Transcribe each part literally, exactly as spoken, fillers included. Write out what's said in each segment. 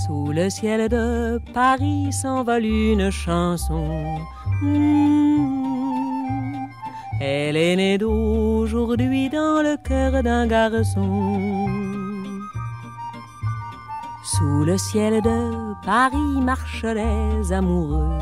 Sous le ciel de Paris s'envole une chanson. Mmh. Elle est née d'aujourd'hui dans le cœur d'un garçon. Sous le ciel de Paris marchent les amoureux.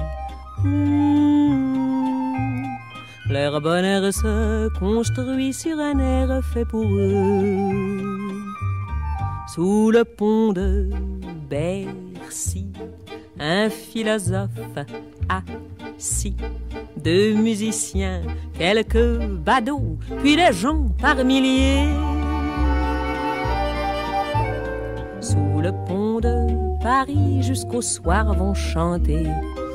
Mmh. Leur bonheur se construit sur un air fait pour eux. Sous le pont de Bercy, un philosophe assis, deux musiciens, quelques badauds, puis des gens par milliers. Sous le pont de Paris jusqu'au soir vont chanter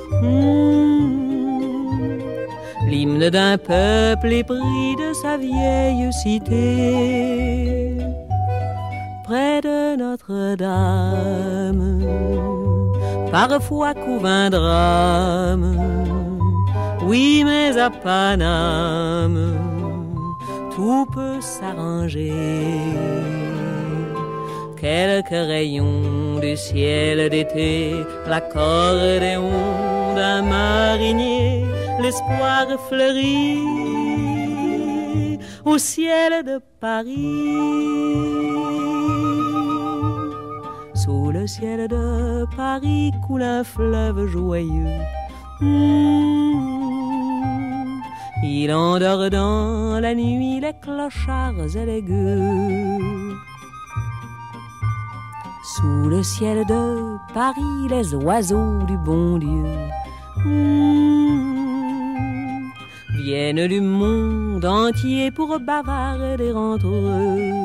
mmh, l'hymne d'un peuple épris de sa vieille cité. Près de Notre-Dame, parfois couve un drame. Oui, mais à Paname, tout peut s'arranger. Quelques rayons du ciel d'été, l'accordéon d'un marinier, l'espoir fleurit au ciel de Paris. Sous le ciel de Paris coule un fleuve joyeux. Mmh. Il endort dans la nuit les clochards et les gueux. Sous le ciel de Paris les oiseaux du bon Dieu mmh. viennent du monde entier pour bavarder entre eux.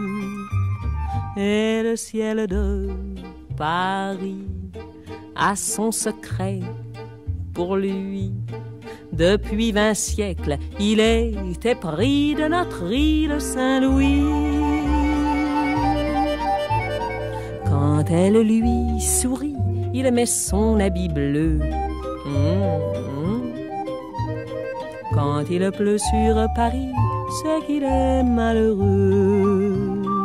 Et le ciel de Paris a son secret pour lui. Depuis vingt siècles, il est épris de notre île Saint-Louis. Quand elle lui sourit, il met son habit bleu. Mmh, mmh. Quand il pleut sur Paris, c'est qu'il est malheureux.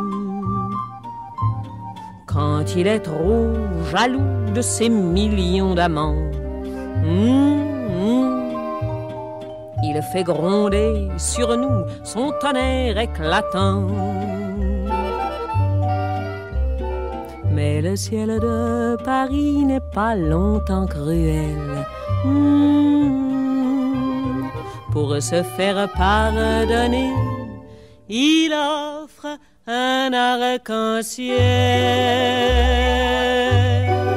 Quand il est trop jaloux de ses millions d'amants, mmh, mmh, il fait gronder sur nous son tonnerre éclatant. Mais le ciel de Paris n'est pas longtemps cruel. Mmh, pour se faire pardonner, il offre un arc-en-ciel.